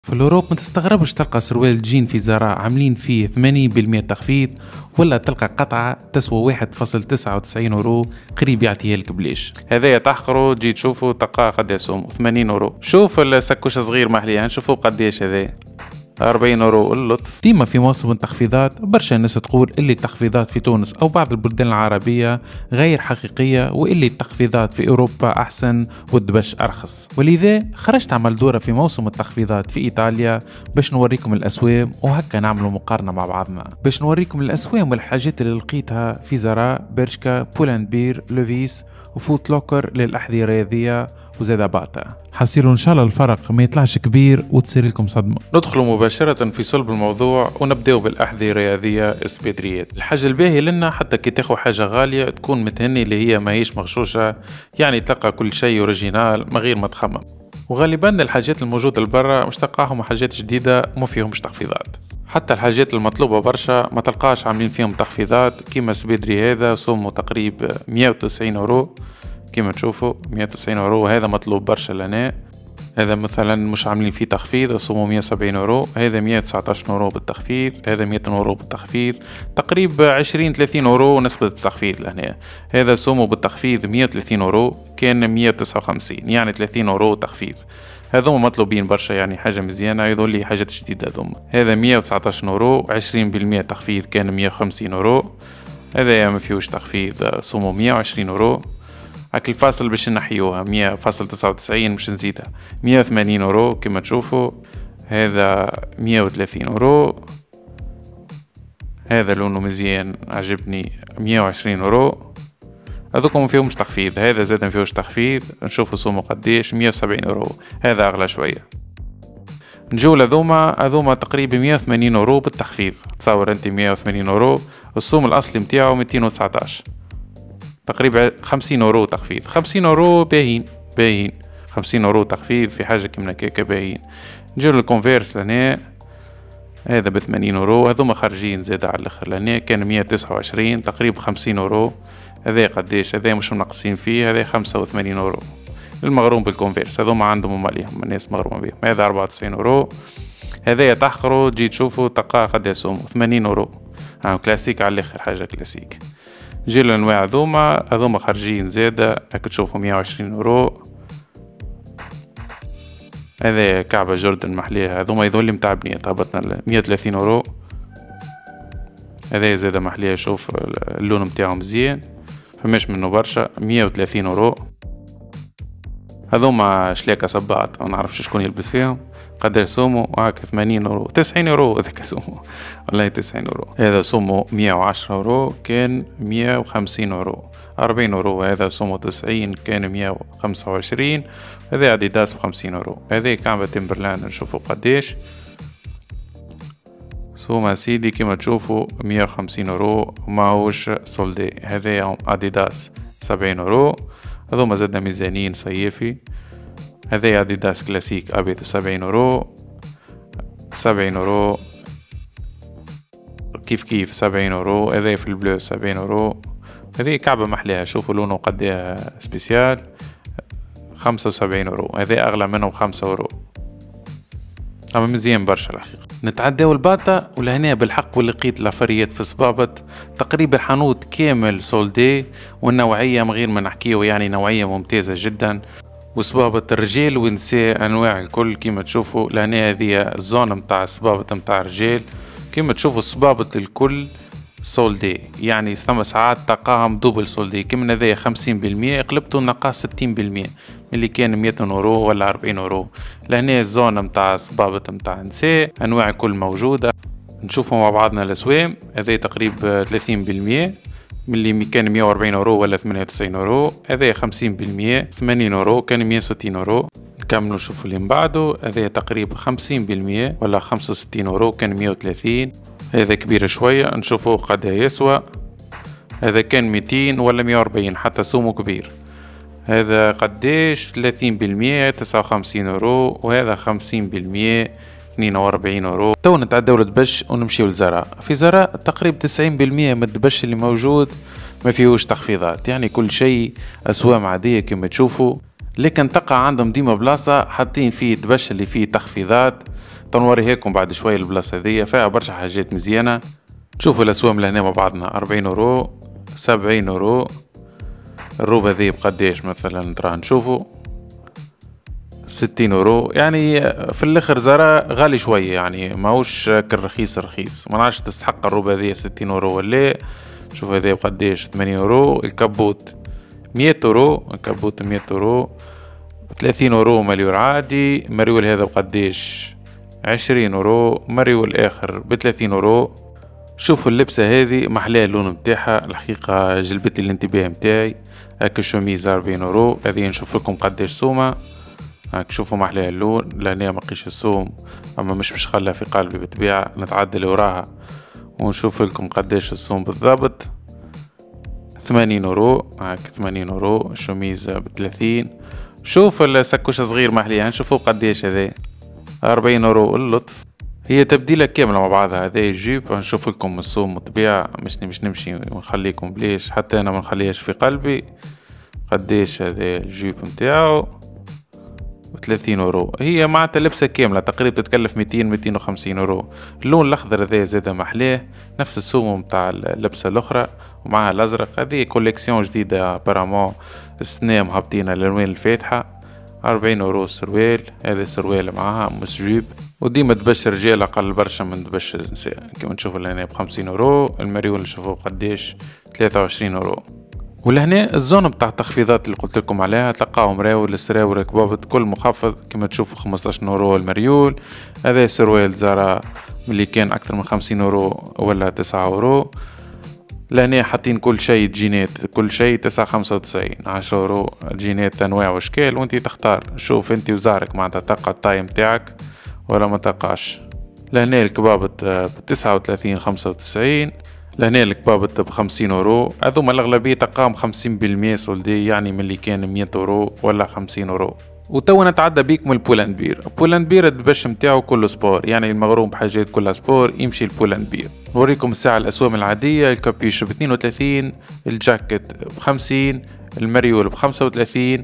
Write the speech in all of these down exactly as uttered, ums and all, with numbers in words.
في الأوروب ما تستغربش تلقى سروال جين في زارا عاملين فيه ثمانين بالمئة تخفيض، ولا تلقى قطعة تسوى واحد فاصل تسعة وتسعين أورو قريب يعطيها لك بليش. هذايا تحقروا تجي تشوفوا تلقاه قداش يسوم ثمانين أورو. شوف السكوش صغير محليا نشوفوا قداش هذا أربعين أورو اللطف. ديما في موسم التخفيضات برشا الناس تقول اللي التخفيضات في تونس أو بعض البلدان العربية غير حقيقية، واللي التخفيضات في أوروبا أحسن والدبش أرخص. ولذا خرجت عمل دورة في موسم التخفيضات في إيطاليا باش نوريكم الأسواق وهكا نعملوا مقارنة مع بعضنا، باش نوريكم الأسواق والحاجات اللي لقيتها في زارا، برشكا، بولندبير، لوفيس وفوت لوكر للأحذية الرياضية وزادا باتا. حصيروا ان شاء الله الفرق ما يطلعش كبير وتصير لكم صدمه. ندخلوا مباشره في صلب الموضوع ونبداو بالاحذيه الرياضيه السبيدريات. الحاجه الباهيه لنا حتى كي تاخذ حاجه غاليه تكون متهني اللي هي ماهيش مغشوشه، يعني تلقى كل شيء اوريجينال من غير ما تخمم. وغالبا الحاجات الموجوده لبرا مش تلقاهم حاجات جديده وما فيهمش تخفيضات. حتى الحاجات المطلوبه برشا ما تلقاش عاملين فيهم تخفيضات، كيما سبيدري هذا صومه تقريبا مئة وتسعين أورو كما تشوفوا مئة وتسعين أورو. هذا مطلوب برشا لنا. هذا مثلا مش عاملين فيه تخفيض صومه مئة وسبعين أورو. هذا مئة وتسعة عشر أورو بالتخفيض. هذا مئة أورو بالتخفيض، تقريبا عشرين ثلاثين أورو نسبة التخفيض لهنا. هذا صومه بالتخفيض مئة وثلاثين أورو كان مئة وتسعة وخمسين، يعني ثلاثين أورو تخفيض. هذوما مطلوبين برشا، يعني حاجة مزيانة. يظل لي حاجات جديدة هذوما. هذا مئة وتسعة عشر أورو، عشرين بالمئة تخفيض كان مئة وخمسين أورو. هذا ما فيهوش تخفيض صومه مئة وعشرين أورو. هاك الفاصل باش نحيوها مئة فاصل تسعة وتسعين مش نزيدها مئة وثمانين أورو كما تشوفوا. هذا مئة وثلاثين أورو. هذا لونه مزيان عجبني مئة وعشرين أورو. هذوكم فيهمش تخفيض. هذا زاد فيهوش تخفيض. نشوفوا سومو قديش مئة وسبعين أورو. هذا أغلى شوية. نجو لذوما هذوما تقريبا مئة وثمانين أورو بالتخفيض. تصور أنت مئة وثمانين أورو والسوم الأصلي متاعه مئتين وتسعة عشر، تقريبا خمسين أورو تخفيض. خمسين أورو باهين باهين. خمسين أورو تخفيض في حاجة كيما كيكا باهين. نجيو للكونفيرس لهنا. هذا بثمانين أورو. هذوما خارجين زاد على الآخر. لهنا كان مئة وتسعة وعشرين تقريبا خمسين أورو. هذا قديش؟ هذا مش منقصين فيه. هذا خمسة وثمانين أورو المغروم بالكونفيرس. هذوما عندهم عليهم الناس مغرومة بهم. هذا أربعة وتسعين أورو. هذا تحقروا تجي تشوفوا تلقاه قد يسوم ثمانين أورو. ها كلاسيك على الآخر، حاجة كلاسيك. نجي للأنواع هذوما هذوما خارجين زادة هاك تشوفوا مئة وعشرين أورو. هذا كعبة جوردن محلية. هذوما يظل متاع بنيات هبطنا مئة وثلاثين أورو. هذا زادة محلية. شوف اللون متاعو مزيان فماش منه برشا. مئة وثلاثين أورو. هذوما شلاكة صباط ما نعرفش شكون يلبس فيهم. قدر سومو هاك ثمانين أورو تسعين أورو. هذاك سومو والله تسعين أورو. هذا سومو مئة وعشرة أورو كان مئة وخمسين أورو. أربعين أورو. هذا سومو تسعين كان مئة وخمسة وعشرين. هذا أديداس بخمسين أورو. هذا كعبة تيمبرلاند نشوفوا قديش سوما سيدي كما تشوفوا مئة وخمسين أورو وماهوش سولدي. هذا أديداس سبعين أورو. هذوما زادنا ميزانين صيفي. هذا أديداس كلاسيك أبيض سبعين أورو. سبعين أورو كيف كيف سبعين أورو. هذا في البلو سبعين أورو. هذه كعبة محليها. شوفوا لونه قديه سبيسيال خمسة وسبعين أورو. هذا أغلى منه بخمسة أورو. أما مزيان برشا الحقيقة. نتعداو الباطا ولهنا بالحق واللي لقيت لافريات في صبابط تقريبا حانوت كامل سولدي، والنوعية من غير ما نحكيه يعني نوعية ممتازة جدا. وصبابط الرجال ونساء أنواع الكل كما تشوفوا. لهنا هذه الزونة متاع الصبابط متاع الرجال كما تشوفوا. الصبابط الكل سولدي، يعني ثم ساعات تلقاهم دوبل سولدي. كما هذايا خمسين بالمئة قلبتوا نقاص ستين بالمئة اللي كان مئة أورو ولا أربعين أورو. لهنا الزونة متاع الصبابط متاع النساء أنواع الكل موجودة. نشوفوا مع بعضنا الأسوام. هذا تقريبا ثلاثين بالمئة من اللي كان مئة وأربعين أورو ولا ثمانية وتسعين أورو. هذا خمسين بالمئة ثمانين أورو كان مئة وستين أورو. نكملوا نشوفوا اللي من بعده. هذا تقريبا خمسين بالمئة ولا خمسة وستين أورو كان مئة وثلاثين. هذا كبير شوية نشوفوا قد يسوى. هذا كان مئتين ولا مئة وأربعين حتى سومه كبير. هذا قديش ثلاثين بالمئة تسعة وخمسين أورو. وهذا خمسين بالمئة اثنين وأربعين أورو. تو نتعداو للدبش ونمشيو لزارا. في زارا تقريبا تسعين بالمئة من الدبش اللي موجود ما فيهوش تخفيضات، يعني كل شيء أسوام عادية كما تشوفوا. لكن تقع عندهم ديما بلاصة حاطين فيه الدبش اللي فيه تخفيضات. تنوريهاكم بعد شوية. البلاصة هذيا فيها برشا حاجات مزيانة. تشوفوا الأسواق لهنا مع بعضنا أربعين أورو، سبعين أورو. الروب هذي بقديش مثلا ترى نشوفوا ستين أورو. يعني في الآخر زرا غالي شوية، يعني ماهوش كالرخيص رخيص. ما نعرفش تستحق الروب هذي ستين أورو ولا. شوف هذي بقديش ثمانين أورو. الكبوت مية أورو، الكبوت مية أورو. ثلاثين أورو مريول عادي. مريول هذا بقديش عشرين أورو. مريول آخر بثلاثين أورو. شوفوا اللبسة هذه محلاها اللون متاعها، الحقيقة جلبت لي الانتباه متاعي. هاك الشوميزة أربعين أورو. هذه نشوف لكم قديش سومة. هاك شوفوا محلاها اللون، لهنا مقيش السوم أما مش مش خلها في قلبي بالطبيعة. نتعدل وراها ونشوف لكم قديش السوم بالضبط. ثمانين أورو. هاك ثمانين أورو. الشوميزة بثلاثين. شوف السكوش صغير محليها نشوفوا قديش هذا أربعين أورو. اللطف هي تبديلة كاملة مع بعضها. هذا جيب نشوف لكم السوم بالطبيعة، مش مش نمشي ونخليكم بليش حتى أنا ما نخليهاش في قلبي. قديش هذا الجيب متاعو ثلاثين أورو. هي معناتها لبسة كاملة تقريبا تتكلف ميتين ميتين وخمسين أورو. اللون الأخضر هذا زاد محلاه، نفس السوم متاع اللبسة الأخرى ومعها الأزرق. هذه كوليكسيون جديدة بارامون السنة مهبطينها الألوان الفاتحة. أربعين أورو السروال. هذا السروال معها مش جيب. وديما تبش رجال أقل برشا من تبش نساء كما نشوفوا لهنا بخمسين أورو. المريول نشوفوا قديش ثلاثة وعشرين أورو. ولهنا الزون بتاع التخفيضات اللي قلت لكم عليها تلقاو مراول السراول الكبابط كل مخفض كما تشوفوا خمسطاش أورو المريول. هذا سروال زارا ملي كان أكثر من خمسين أورو ولا تسعة أورو. لهنا حاطين كل شيء جينات، كل شيء تسعة خمسة وتسعين. عشرة أورو جينات أنواع وأشكال وأنت تختار. شوف أنت وزارك معناتها تلقى الطاي متاعك ولا ما تلقاش. لهنا الكبابط بتسعة وثلاثين خمسة وتسعين. لهنا الكبابط بخمسين أورو. هذوما الأغلبية تلقاهم خمسين بالمية سولدي، يعني من اللي كان مية أورو ولا خمسين أورو. وتوا نتعدى بيكم البولاند بير. البولاند بير الدبش متاعو كله سبور، يعني المغروم بحاجات كلها سبور يمشي البولاند بير. نوريكم الساعة الأسوام العادية. الكابيش باثنين وثلاثين، الجاكيت بخمسين، المريول بخمسة وثلاثين.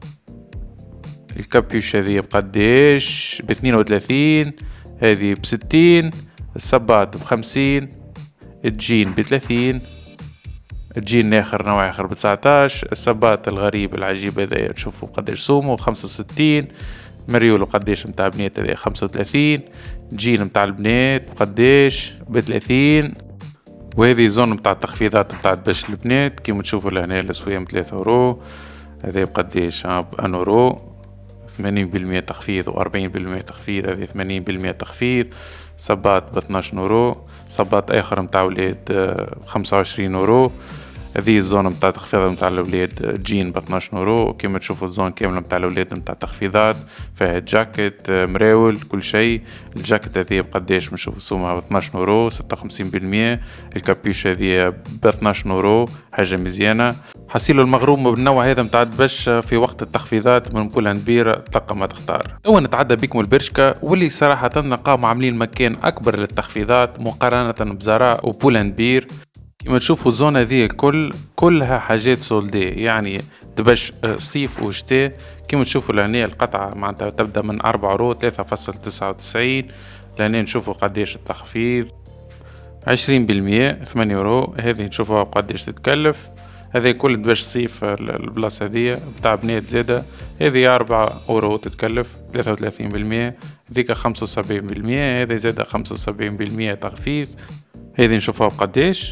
الكابيش هذه بقديش باثنين وثلاثين، هذه بستين. السباط بخمسين، الجين بثلاثين. الجين آخر نوع آخر بتسعتاش. السباط الغريب العجيب هذا نشوفوا قديش سومه خمسة وستين. مريول قديش متاع بنات هذا خمسة وثلاثين. جين متاع البنات قديش بثلاثين. وهذه زون متاع التخفيضات متاع باش البنات كيما تشوفوا لهنا الأسوية بثلاثة أورو. هذا بقديش بأن أورو. ثمانين بالمية تخفيض وأربعين بالمية تخفيض. هذه ثمانين بالمية تخفيض. صباط باثناش أورو. صباط آخر متاع ولاد خمسة وعشرين أورو. هذه الزون متاع تخفيض متاع الأولاد جين باثناش أورو. كما تشوفوا الزون كاملة متاع الأولاد متاع تخفيضات فيها جاكيت مراول كل شيء. الجاكيت هذه بقديش بنشوفوا سومها باثناش أورو ستة وخمسين بالمية. الكابيش هذه باثناش أورو حاجة مزيانة. حصيلو المغروم بالنوع هذا متاع الدبش في وقت التخفيضات من بولاند بير تلقى ما تختار. توا نتعدى بكم البرشكة واللي صراحة نلقاهم عاملين مكان أكبر للتخفيضات مقارنة بزراء وبولاند بير. كما تشوفوا الزونة ذي الكل كلها حاجات سولدي، يعني دبش صيف وشتاء. كما تشوفوا لهنا القطعة معناتها تبدأ من أربعة أورو ثلاثة فاصلة تسعة وتسعين. لهنا نشوفوا قديش التخفيض عشرين بالمية ثمانية أورو. هذه نشوفوها قديش تتكلف. هذه كل دبش صيف البلاصة هذية بتاع بنات زادة. هذه أربعة أورو تتكلف ثلاثة وثلاثين بالمية. ذيك خمسة وسبعين بالمية. هذه زادة خمسة وسبعين بالمية تخفيض. هذه نشوفوها بقديش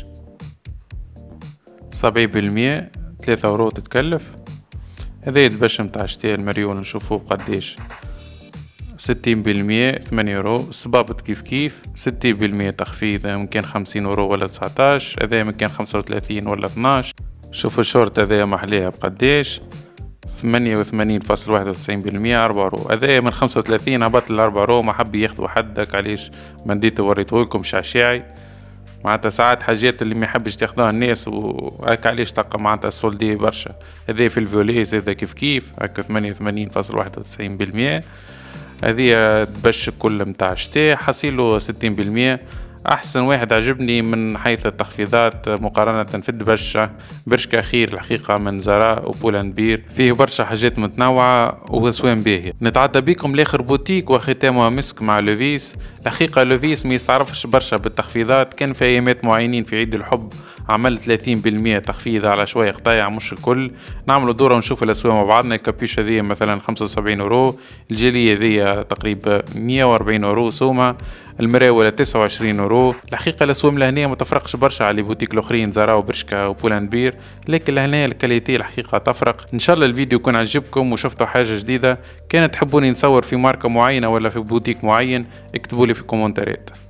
سبعين بالمية ثلاثة أورو تتكلف. هذا يدبش متاع شتاء المريول نشوفوه بقديش ستين بالمية ثمانية أورو. الصبابط كيف كيف ستين بالمية تخفيض ممكن خمسين أورو ولا تسعتاش. هذا ممكن خمسة وثلاثين ولا اثناش. شوفوا الشورت هذا محليها بقديش ثمانية وثمانين فاصلة واحد وتسعين بالمية أربعة أورو. هذا من خمسة وثلاثين هبط لأربعة أورو. ما حب ياخذوا حدك علاش ما نديته وريته لكم شعشاعي. معناتها ساعات حاجات اللي ما يحبش تاخذوها الناس وهكا علاش تلقى معناتها سولدي برشا. هذا في الفيوليز هذا كيف كيف هكا ثمانية وثمانين فاصلة واحد وتسعين بالمية. هذه تبش كل متاع شتاء حصيله ستين بالمية. احسن واحد عجبني من حيث التخفيضات مقارنة في الدبشة برشكا خير الحقيقة من زارا وبولنبير، فيه برشا حاجات متنوعة واسوان باهية. نتعدى بكم لاخر بوتيك وختامها مسك مع لوفيس. الحقيقة لوفيس ما يستعرفش برشا بالتخفيضات، كان في ايامات معينين في عيد الحب عمل ثلاثين بالمية تخفيض على شوية قطايع مش الكل. نعملوا دورة ونشوف الاسواق مع بعضنا. الكابيوش هذيا مثلا خمسة وسبعين اورو، الجيلية هذيا تقريبا مية وأربعين اورو سومة، المراولة تسعة وعشرين اورو. الحقيقة الاسواق لهنا ما تفرقش برشا على بوتيك الاخرين زارا وبرشكا وبولنبير، لكن لهنا الكاليتي الحقيقة تفرق. ان شاء الله الفيديو يكون عجبكم وشفتوا حاجة جديدة. كانت تحبوني نصور في ماركة معينة ولا في بوتيك معين اكتبوا لي في الكومنتات.